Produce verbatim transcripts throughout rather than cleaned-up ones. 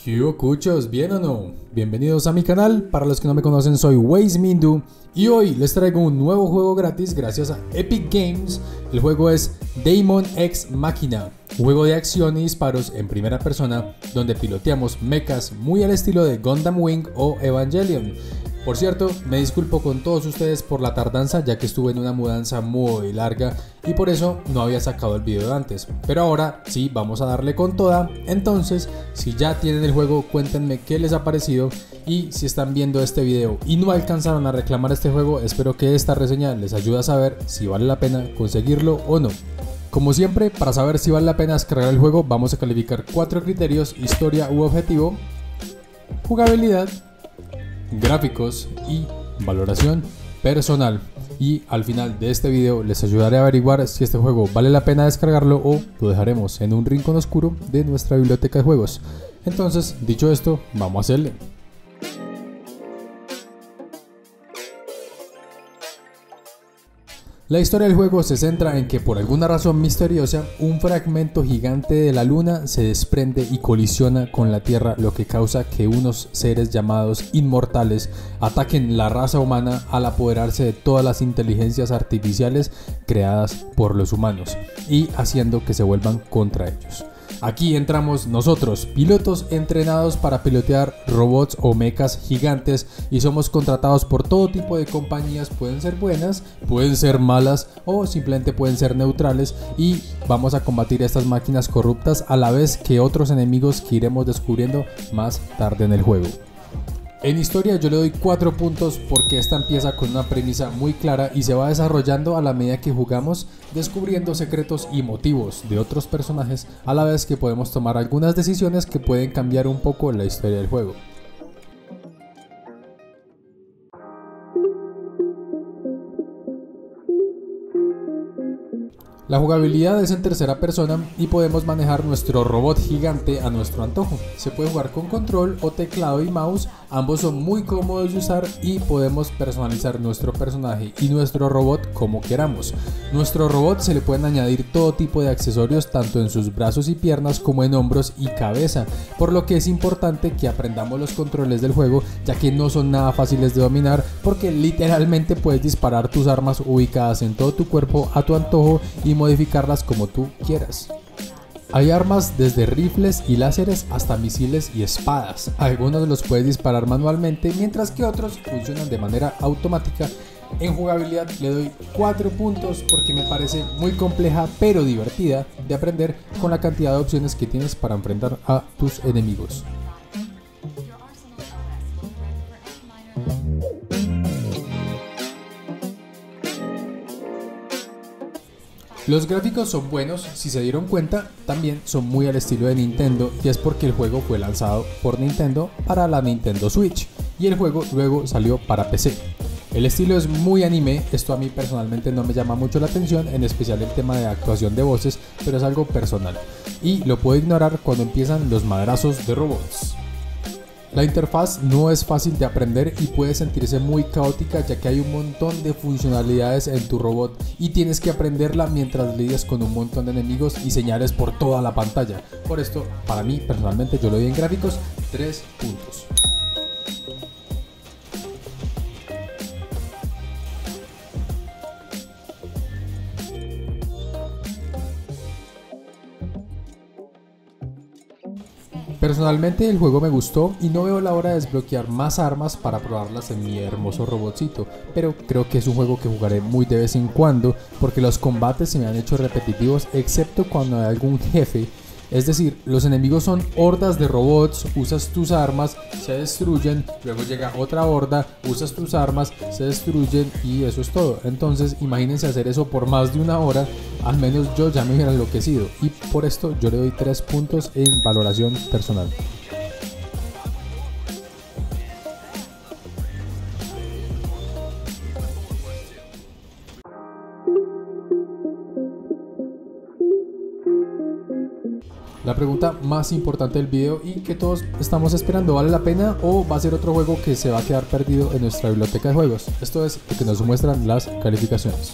¿Qué hubo, cuchos? ¿Bien o no? Bienvenidos a mi canal. Para los que no me conocen, soy Weismindu y hoy les traigo un nuevo juego gratis gracias a Epic Games. El juego es Daemon X Machina, un juego de acción y disparos en primera persona donde piloteamos mechas muy al estilo de Gundam Wing o Evangelion. Por cierto, me disculpo con todos ustedes por la tardanza, ya que estuve en una mudanza muy larga y por eso no había sacado el video de antes, pero ahora sí vamos a darle con toda. Entonces, si ya tienen el juego, cuéntenme qué les ha parecido, y si están viendo este video y no alcanzaron a reclamar este juego, espero que esta reseña les ayude a saber si vale la pena conseguirlo o no. Como siempre, para saber si vale la pena descargar el juego, vamos a calificar cuatro criterios: historia u objetivo, jugabilidad, gráficos y valoración personal. Y al final de este video les ayudaré a averiguar si este juego vale la pena descargarlo o lo dejaremos en un rincón oscuro de nuestra biblioteca de juegos. Entonces, dicho esto, vamos a hacerle. La historia del juego se centra en que por alguna razón misteriosa, un fragmento gigante de la luna se desprende y colisiona con la Tierra, lo que causa que unos seres llamados inmortales ataquen la raza humana al apoderarse de todas las inteligencias artificiales creadas por los humanos y haciendo que se vuelvan contra ellos. Aquí entramos nosotros, pilotos entrenados para pilotear robots o mechas gigantes, y somos contratados por todo tipo de compañías. Pueden ser buenas, pueden ser malas o simplemente pueden ser neutrales, y vamos a combatir estas máquinas corruptas a la vez que otros enemigos que iremos descubriendo más tarde en el juego. En historia yo le doy cuatro puntos porque esta empieza con una premisa muy clara y se va desarrollando a la medida que jugamos, descubriendo secretos y motivos de otros personajes, a la vez que podemos tomar algunas decisiones que pueden cambiar un poco la historia del juego. La jugabilidad es en tercera persona y podemos manejar nuestro robot gigante a nuestro antojo. Se puede jugar con control o teclado y mouse, ambos son muy cómodos de usar y podemos personalizar nuestro personaje y nuestro robot como queramos. Nuestro robot se le pueden añadir todo tipo de accesorios tanto en sus brazos y piernas como en hombros y cabeza, por lo que es importante que aprendamos los controles del juego, ya que no son nada fáciles de dominar, porque literalmente puedes disparar tus armas ubicadas en todo tu cuerpo a tu antojo y modificarlas como tú quieras. Hay armas desde rifles y láseres hasta misiles y espadas. Algunos los puedes disparar manualmente, mientras que otros funcionan de manera automática. En jugabilidad le doy cuatro puntos porque me parece muy compleja pero divertida de aprender con la cantidad de opciones que tienes para enfrentar a tus enemigos. Los gráficos son buenos, si se dieron cuenta, también son muy al estilo de Nintendo, y es porque el juego fue lanzado por Nintendo para la Nintendo Switch y el juego luego salió para P C. El estilo es muy anime, esto a mí personalmente no me llama mucho la atención, en especial el tema de actuación de voces, pero es algo personal y lo puedo ignorar cuando empiezan los madrazos de robots. La interfaz no es fácil de aprender y puede sentirse muy caótica, ya que hay un montón de funcionalidades en tu robot y tienes que aprenderla mientras lidias con un montón de enemigos y señales por toda la pantalla. Por esto, para mí personalmente, yo le doy en gráficos tres puntos. Personalmente el juego me gustó y no veo la hora de desbloquear más armas para probarlas en mi hermoso robotcito, pero creo que es un juego que jugaré muy de vez en cuando porque los combates se me han hecho repetitivos, excepto cuando hay algún jefe. Es decir, los enemigos son hordas de robots, usas tus armas, se destruyen, luego llega otra horda, usas tus armas, se destruyen y eso es todo. Entonces imagínense hacer eso por más de una hora, al menos yo ya me hubiera enloquecido, y por esto yo le doy tres puntos en valoración personal. La pregunta más importante del video y que todos estamos esperando: ¿vale la pena o va a ser otro juego que se va a quedar perdido en nuestra biblioteca de juegos? Esto es lo que nos muestran las calificaciones.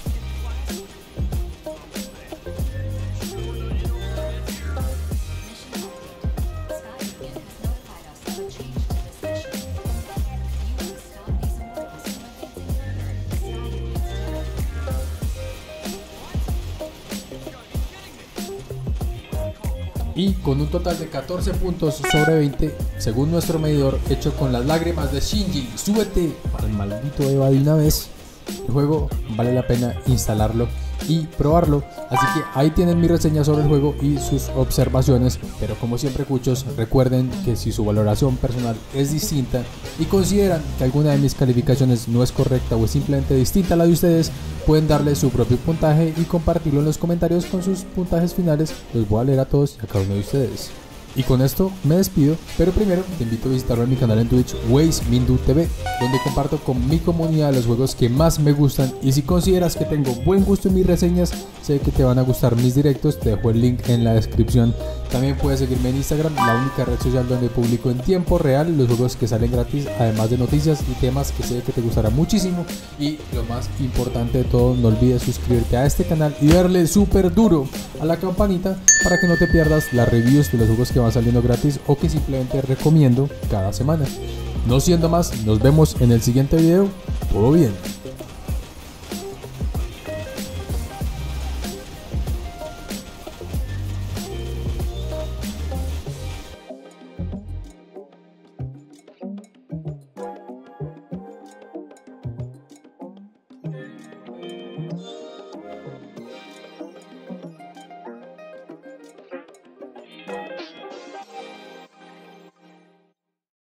y con un total de catorce puntos sobre veinte según nuestro medidor hecho con las lágrimas de Shinji. Súbete al maldito Eva de una vez. El juego vale la pena instalarlo y probarlo, así que ahí tienen mi reseña sobre el juego y sus observaciones, pero como siempre cuchos, recuerden que si su valoración personal es distinta y consideran que alguna de mis calificaciones no es correcta o es simplemente distinta a la de ustedes, pueden darle su propio puntaje y compartirlo en los comentarios con sus puntajes finales. Los voy a leer a todos y a cada uno de ustedes. Y con esto me despido, pero primero te invito a visitarme en mi canal en Twitch, WazeMindu T V, donde comparto con mi comunidad los juegos que más me gustan, y si consideras que tengo buen gusto en mis reseñas, sé que te van a gustar mis directos, te dejo el link en la descripción. También puedes seguirme en Instagram, la única red social donde publico en tiempo real los juegos que salen gratis, además de noticias y temas que sé que te gustará muchísimo. Y lo más importante de todo, no olvides suscribirte a este canal y darle súper duro a la campanita para que no te pierdas las reviews de los juegos que van saliendo gratis o que simplemente recomiendo cada semana. No siendo más, nos vemos en el siguiente video. Todo bien.